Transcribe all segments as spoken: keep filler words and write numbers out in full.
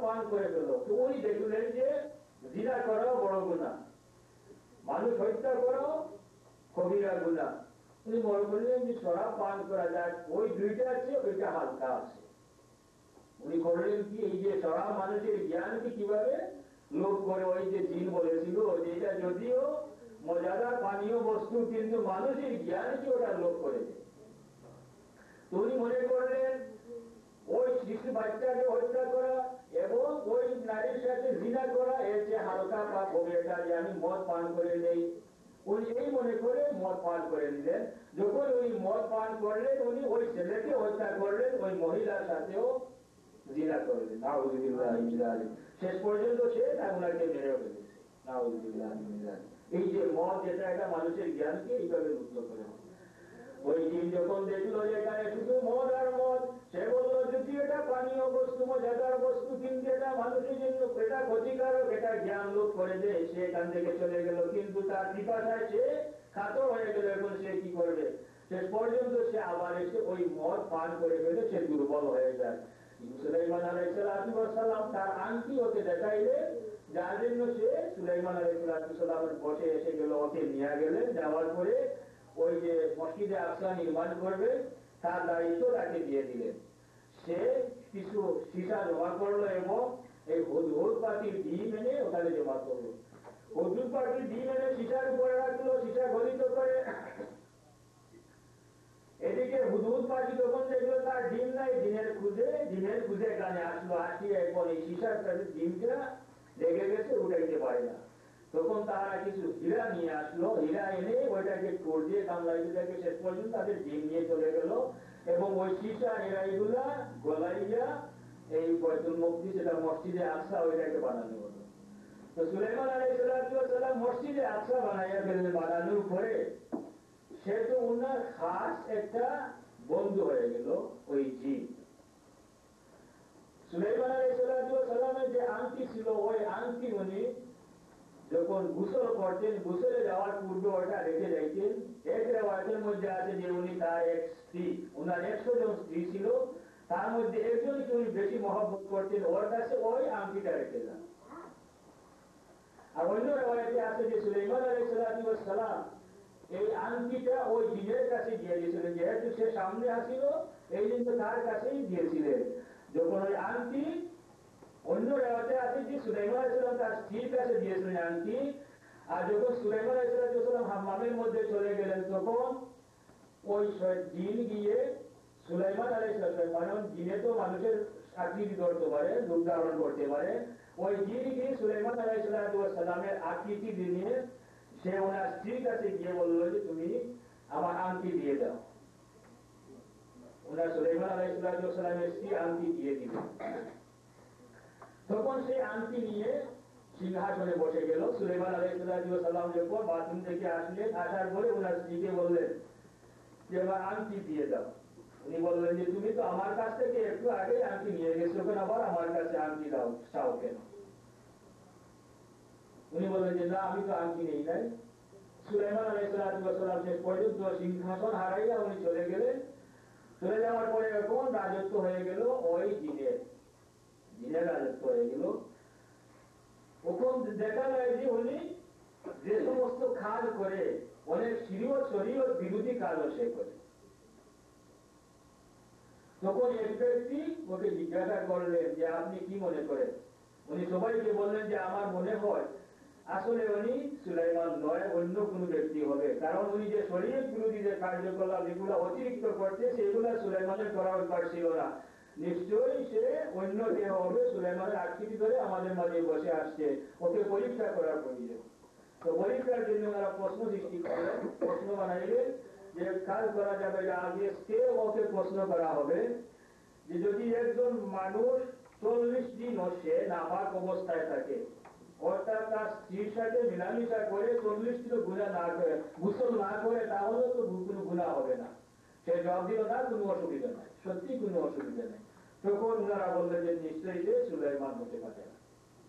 পান করে ফেল। তো উনি দেখলেন যে জিনা করাও বড় গুনাহ, মানুষ হত্যা করো কবিরা গুনাহ। উনি মনে করলেন যে শরাব পান করা যায়, ওই দুইটা আছে, ওইটা হালকা আছে। উনি করলেন কি, এই যে শরাব মানুষের জ্ঞানকে কিভাবে লোপ করে, ওই যে জিন বলেছিল যে এটা যদিও মজাদার পানীয় বস্তু, কিন্তু মানুষের জ্ঞানকে ওটা লোপ করে দেয়। তো উনি মনে করলেন ওই শিশু বাচ্চাকে হত্যা করা এবং ওই নারীর সাথে জিনা করা এর যে হালকা পাপ হবে, এটা যে আমি মদ পান করে নেই। উনি এই মনে করে মদ পান করে নিলেন। যখন উনি মদ পান করলেন, উনি ওই ছেলেকে হত্যা করলেন, ওই মহিলার সাথেও জিনা করলেন। নাউযুবিল্লাহি মিন যালিক। শেষ পর্যন্ত সে ওনাকে মেরে ফেলেছে। নাউযুবিল্লাহি মিন যালিক। এই যে মদ, যেটা একটা মানুষের জ্ঞানকে এইভাবে মুক্ত করে। ওই জিন যখন দেখলো যে এখানে শুধু মদ আর মদ, সে বললো যদি এটা পানীয় বস্তু, মজাদার বস্তু, কিন্তু এটা মানুষের জন্য এটা ক্ষতিকারক, এটা জ্ঞান লোপ করে দেয়, সে এখান থেকে চলে গেল। কিন্তু তার পিপাসায় সে কাতর হয়ে গেল। এখন সে কি করবে? শেষ পর্যন্ত সে আবার এসে ওই মদ পান করে ফেলে সে দুর্বল হয়ে যায়। সুলাইমান আলাইহিস সালাম তার আংটি ওকে দেখাইলেন, যার জন্য সে সুলাইমান আলাইহিস সালামের বসে এসে গেল, ওকে নিয়ে গেলেন। যাওয়ার পরে ওই যে মসজিদে আকসা নির্মাণ করবে তার দায়িত্ব তাকে দিয়ে দিলেন। সে কিছু সীসা জমা করলো এবং এই হুদহুদ পাখির ডিম এনে ওখানে জমা করলো। হুদহুদ পাখির ডিম এনে সীসার উপরে রাখলো, সীসা গলিত করে। এদিকে হুদহুদ পাখি যখন দেখলো তার ডিম নাই, ডিমের খুঁজে ডিমের খুঁজে এখানে আসলো। আসিয়ে এখন এই সীসার কাছে ডিমটা লেগে গেছে, উঠাইতে পারে না। তখন তারা কিছু হীরা নিয়ে আসলো, হীরা এনে ওইটাকে টোর দিয়ে কামড়াইতে থাকে। শেষ পর্যন্ত তাদের ডিম নিয়ে চলে গেল এবং ওই সীসা হীরাগুলা গলাইয়া এই বাইতুল মুকদ্দিস, যেটা মসজিদে আকসা, ওইটাকে বানানো হলো। তো সুলাইমান আলাইহিস সালাম মসজিদে আকসা বানাইয়া ফেললেন। বানানোর পরে সে তো উনার খাস একটা বন্ধু হয়ে গেল ওই জিন। সুলাইমান আলাইহিস সালামের যে আংটি ছিল, ওই আংটি উনি যখন গোসল করতেন, গোসলে যাওয়ার পূর্বে ওটা রেখে যাইতেন। এক রেওয়ায়েতের মধ্যে আছে যে উনি তার এক স্ত্রী, উনার একশো জন স্ত্রী ছিল, তার মধ্যে একজনকে উনি বেশি মহব্বত করতেন, ওর কাছে ওই আংটিটা রেখে যান। আর অন্য রেওয়ায়েতে আছে যে সুলাইমান আলাইহিস সালাম এই আংটিটা ওই জিনের কাছে দিয়ে দিয়েছিলেন, যেহেতু সে সামনে আসিল এই জন্য তার কাছেই দিয়েছিলেন। যখন ওই আংটি, অন্য রেওয়ায়েতে আছে যে সুলাইমান আলাইহিস সালাম তার স্ত্রীর কাছে দিয়েছিলেন আংটি। আর যখন সুলাইমান আলাইহিস সালাম হাম্মামের মধ্যে চলে গেলেন, তখন ওই জিন গিয়ে সুলাইমান আলাইহিস সালাম, কারণ জিনে তো মানুষের আকৃতি ধরতে পারে, রূপ ধারণ করতে পারে, ওই জিন গিয়ে সুলাইমান আলাইহিস সালামের আকৃতি দিয়ে সে ওনার স্ত্রীর কাছে গিয়ে বললো যে তুমি আমার আংটি দিয়ে দাও। ওনার সুলাইমান আলাইহিস সালামের স্ত্রী আংটি দিয়ে দিল। তখন সেই আংটি নিয়ে সিংহাসনে বসে গেল। সুলাইমান আলাইহিস সালাম যখন বাথরুম থেকে আসলেন, আসার পরে ওনার স্ত্রীকে বললেন যে আমার আংটি দিয়ে দাও। উনি বললেন যে তুমি তো আমার কাছ থেকে একটু আগে আংটি নিয়ে গেছো, কেন আবার আমার কাছে আংটি দাও চাও কেন? উনি বললেন যে না, আমি তো আংটি নেই নাই। সুলাইমান আলাইহিস সালাম শেষ পর্যন্ত সিংহাসন হারাইয়া উনি চলে গেলেন। চলে যাওয়ার পরে এখন রাজত্ব হয়ে গেল ওই জিনের, জিনের রাজত্ব হয়ে গেল। তখন দেখা যায় যে উনি যে সমস্ত কাজ করে, অনেক শরীয়ত শরীয়ত বিরোধী কাজও সে করে। তখন এক ব্যক্তি ওকে জিজ্ঞাসা করলেন যে আপনি কি মনে করেন? উনি সবাইকে বললেন যে আমার মনে হয় আসলে উনি সুলাইমান নয়, অন্য কোনো ব্যক্তি হবে, কারণ উনি যে শরীয়ত বিরোধী যে কার্যকলাপ এগুলো অতিরিক্ত করছে, সেগুলো সুলাইমানের করার দরকার ছিল না। নিশ্চয়ই সে অন্য কেউ হবে, সুলাইমানের আকৃতি ধরে আমাদের মাঝে বসে আসছে, ওকে পরীক্ষা করার প্রয়োজন। তো পরীক্ষার জন্য ওনারা প্রশ্ন সৃষ্টি করলেন, প্রশ্ন বানাইলেন যে কাজ করা যাবে। আগে কে ওকে প্রশ্ন করা হবে যে যদি একজন মানুষ চল্লিশ দিন সে নাপাক অবস্থায় থাকে, অর্থাৎ তার স্ত্রীর সাথে মিলামিশা করে চল্লিশ দিন গুনাহ না করে, গোসল না করে, তাহলে তো কোনো গুনাহ হবে না। সে জবাব দিল না, কোনো অসুবিধা নাই, সত্যি কোনো অসুবিধা নেই। তখন ওনারা বললেন যে নিশ্চয়ই যে সুলাইমান হতে পারে না।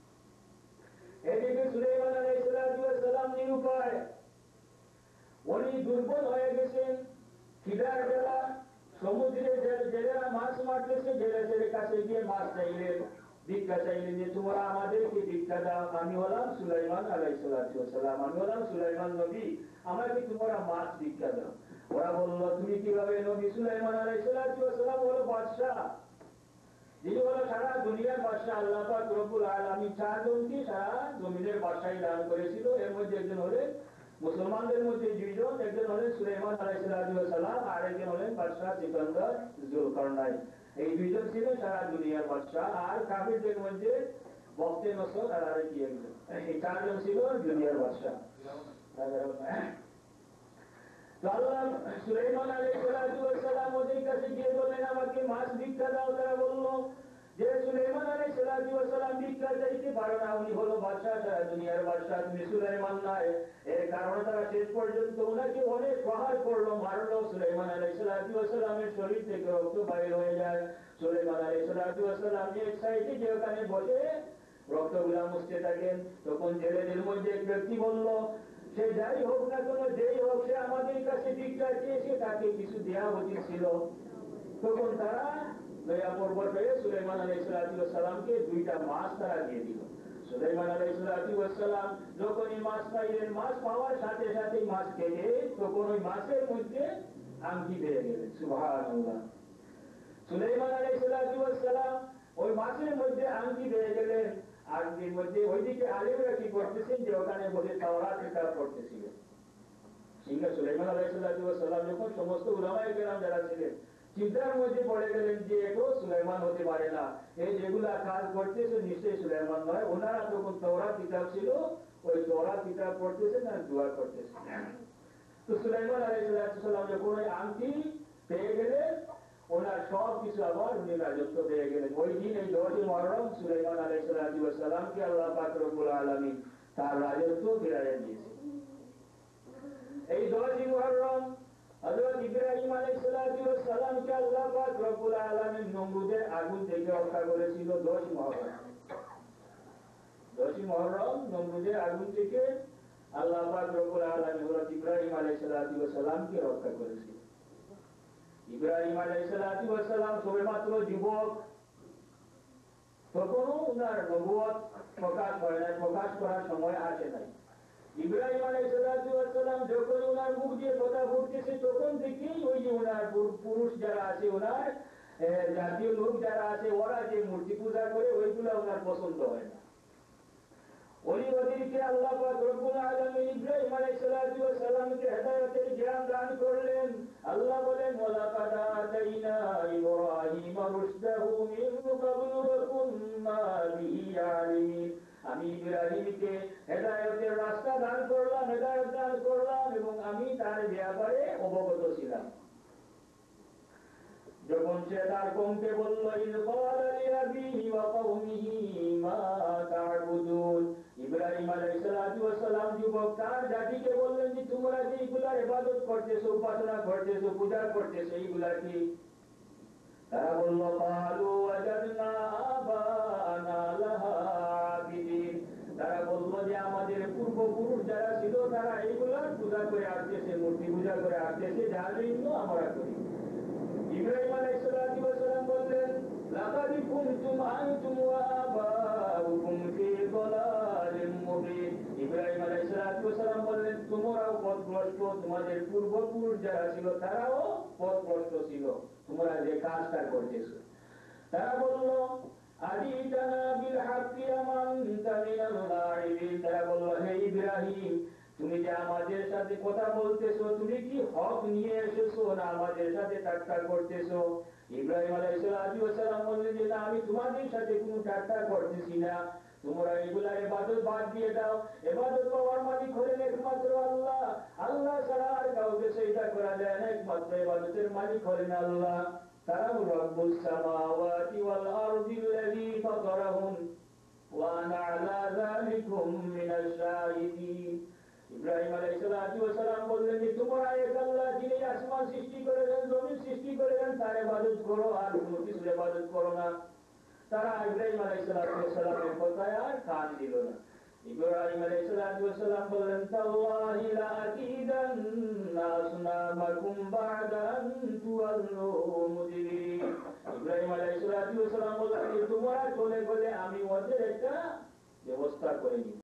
এদিকে সুলাইমান আলাইহিস সালাম নিরুপায়, উনি দুর্বল হয়ে গেছেন। খিদার বেলা সমুদ্রে জেলেরা মাছ মারতেছে, জেলেদের কাছে গিয়ে মাছ চাইলেন। ভিক্ষা চাইলেন যে তোমরা আমাদেরকে ভিক্ষা দাও। আমি হলাম সুলাইমান আলাইহিস সালাম, আমি হলাম সুলাইমান নবী, আমাকে তোমরা মাছ ভিক্ষা দাও। ওরা বললো তুমি কিভাবে নবী? সুলাইমান আলাইহিস সালাম হলো বাদশাহ, যিনি হলো সারা দুনিয়ার বাদশাহ। আল্লাহ পাক রব্বুল আলামিন চারজনকে সারা জমিনের বাদশাহী দান করেছিল। এর মধ্যে একজন হলেন মুসলমানদের মধ্যে দুইজন, একজন হলেন সুলাইমান আলাইহিস সালাম, আর একজন হলেন বাদশাহ সিকান্দার জুলকারনাইন। এই দুইজন ছিলেন সারা দুনিয়ার বাদশাহ। আর কাফিরদের মধ্যে বক্তে নসর আর আরেকটি একজন, এই চারজন ছিল দুনিয়ার বাদশাহ। তো আল্লাহ সুলাইমান আলাইহিস সালাম ওদের কাছে গিয়ে বললেন আমাকে মাছ ভিক্ষা দাও। তারা বলল যে সুলাইমান আলাইহিস সালাম ভিক্ষা চাইতে পারো না, উনি হলো বাদশাহ, সারা দুনিয়ার বাদশাহ, তুমি সুলাইমান নয়। এর কারণে তারা শেষ পর্যন্ত ওনাকে অনেক প্রহার করলো, মারলো। সুলাইমান আলাইহিস সালামের শরীর থেকে রক্ত বাইর হয়ে যায়। সুলাইমান আলাইহিস সালাম এক সাইডে যে ওখানে বসে রক্তগুলা মুছতে থাকেন। তখন জেলেদের মধ্যে এক ব্যক্তি বলল সে যাই হোক না কেন, যেই হোক, সে আমাদের কাছে ভিক্ষা চেয়েছে, তাকে কিছু দেওয়া উচিত ছিল। তখন তারা দয়া পর্বত হয়ে সুলাইমান আলাইহিস সালামকে দুইটা মাছ তারা দিয়ে দিল। সুলাইমান আলাইহিস সালাম যখন এই মাছ পাইলেন, মাছ পাওয়ার সাথে সাথে মাছ খেয়ে তখন ওই মাছের মধ্যে আংটি পেয়ে গেলেন। সুবহানাল্লাহ। সুলাইমান আলাইহিস সালাম ওই মাছের মধ্যে আংটি পেয়ে গেলেন। আংটির মধ্যে ওইদিকে আলেমরা কি করতেছেন যে ওখানে বসে তাওরাত কিতাব পড়তেছিলেন। সিংহ সুলাইমান আলাইহিস সালাম যখন সমস্ত উলামায়ে কেরাম যারা ছিলেন চিন্তার মধ্যে পড়ে গেলেন যে এটাও সুলাইমান হতে পারে না, এই যেগুলা কাজ করতেছে নিশ্চয়ই সুলাইমান নয়। ওনারা তখন তাওরাত কিতাব ছিল, ওই তাওরাত কিতাব পড়তেছেন আর দোয়া করতেছেন। তো সুলাইমান আলাইহিস সালাম যখন ওই আংটি পেয়ে গেলেন, ওনার সব কিছু আবার উনি রাজত্ব পেয়ে গেলেন। ওই দিন এই দশই মুহররম সুলাইমান আলাইহিস সালামকে আল্লাহ পাক রব্বুল আলামিন তার রাজত্ব ফিরাইয়া দিয়েছেন। এই দশই মুহররম হযরত ইব্রাহিম আলাইহিস সালামকে আল্লাহ পাক রব্বুল আলামিন নমরুদের আগুন থেকে রক্ষা করেছিল। দশই মুহররম দশই মুহররম নমরুদের আগুন থেকে আল্লাহ পাক রব্বুল আলামিন হযরত ইব্রাহিম আলাইহিস সালামকে রক্ষা করেছিল। ইব্রাহিম আলাইহিস সালাম সবেমাত্র যুবক, তখনও উনার নবুয়ত প্রকাশ হয় নাই, প্রকাশ করার সময় আসে নাই। ইব্রাহিম আলাইহিস সালাম যখন উনার মুখ দিয়ে কথা ফুটতেছে তখন থেকেই ওই যে উনার পুরুষ যারা আছে, উনার জাতীয় লোক যারা আছে, ওরা যে মূর্তি পূজা করে ওইগুলা উনার পছন্দ হয় না। ওই ওদেরকে আল্লাহ পাক রব্বুল আলামিন ইব্রাহিম আলাইহিস সালামকে হেদায়েতের জ্ঞান দান করলেন। আল্লাহ বলেন ওয়ালাকাদ আতাইনা ইব্রাহিমা রুশদাহু মিন ক্বাবলু ওয়া কুননা বিহি আলিমিন। আমি ইব্রাহিমকে হেদায়েতের রাস্তা দান করলাম, হেদায়েত দান করলাম এবং আমি তার ব্যাপারে অবগত ছিলাম। যখন সে তার কওমকে বলল ইয ক্বালা লিআবিহি ওয়া কওমিহি মা তা'বুদুন, ইব্রাহিম আলাইহিস সালাম যুবক তার জাতিকে বললেন যে তোমরা যেগুলার ইবাদত করতেছো, উপাসনা করতেছো, পূজা করতেছো, এইগুলা কি? তারা বলল ক্বালু ওয়াজাদনা আবানা লাহা আবিদিন। তারা বলল যে আমাদের পূর্বপুরুষ যারা ছিল তারা এইগুলার পূজা করে আসতেছে, মূর্তি পূজা করে আসতেছে, যার জন্য আমরা করি। ইব্রাহিম আলাইহিস সালাম বললেন লাকাদ কুনতুম আনতুম ওয়া আবাউকুম ফি দালালিম মুবিন। ইব্রাহিম আলাইহিস সালাম বললেন তোমরাও পথভ্রষ্ট, তোমাদের পূর্বপুরুষ যারা ছিল তারাও পথভ্রষ্ট ছিল, তোমরা যে কাজটা করতেছো। তারা বলল আদিতানা বিল হাক্কি আমানতা মিনাল গায়িবিন। তারা বলল হে ইব্রাহিম, তুমি যে আমাদের সাথে কথা বলতেছো, তুমি কি হক নিয়ে এসেছো না আমাদের সাথে ঠাট্টা করতেছো? ইব্রাহিম আলাইহিস সালাম বললেন যে না, আমি তোমাদের সাথে কোনো ঠাট্টা করতেছি না, তোমরা এগুলা ইবাদত বাদ দিয়ে দাও। ইবাদত পাওয়ার মালিক হলেন একমাত্র আল্লাহ, আল্লাহ ছাড়া আর কাউকে সেজদা করা যায় না, একমাত্র ইবাদতের মালিক হলেন আল্লাহ। তারা রব্বুস সামাওয়াতি ওয়াল আরদিল্লাযী ফাতারাহুম ওয়া আনা আলা যালিকুম মিনাশ শাহিদিন। ইব্রাহিম আলাইহিস সালাম বললেন যে তোমরা এক আল্লাহ যিনি আসমান সৃষ্টি করেছেন, জমিন সৃষ্টি করেছেন, তার ইবাদত করো, আর কোনো কিছুর ইবাদত করো না। তারা ইব্রাহিম আলাইহিস সালামের কথায় আর কান দিল না। ইব্রাহিম আলাইহিস সালাম বললেন তাল্লাহি লা আকিদান্না আসনামাকুম বা'দা আন তুওয়াল্লু মুদবিরিন। ইব্রাহিম আলাইহিস সালাম বললেন তোমরা চলে গেলে ব্যবস্থা করে নিন।